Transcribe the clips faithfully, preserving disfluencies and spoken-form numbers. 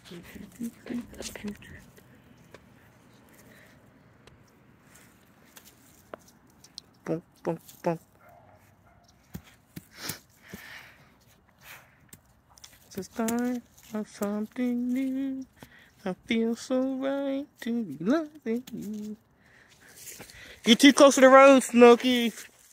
Boom, boom, boom. It's the start of something new. I feel so right to be loving you. You're too close to the road, Smokey.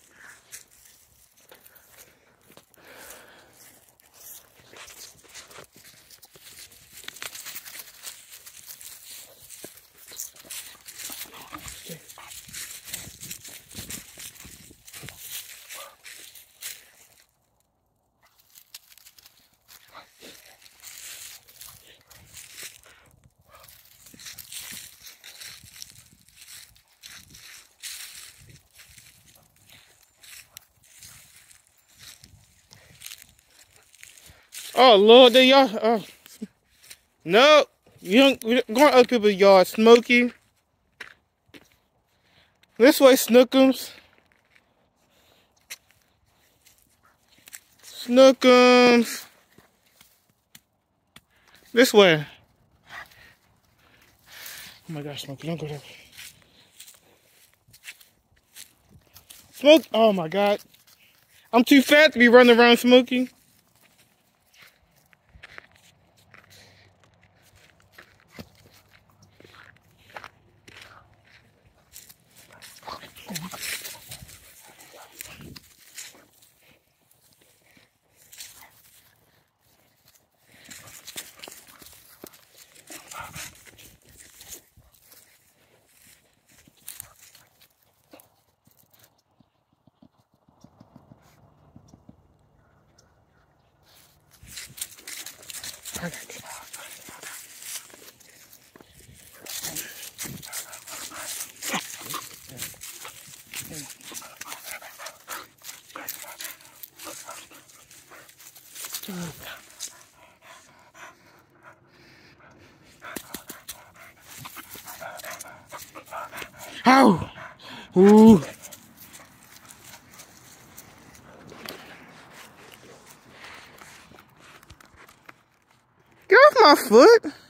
Oh Lord, there y'all. Oh. No, you don't. We don't go in other people's yard, Smokey. This way, Snookums. Snookums. This way. Oh my gosh, Smokey, don't go there. Smoke. Oh my God. I'm too fat to be running around, Smokey. Ow! Ooh! Get off my foot!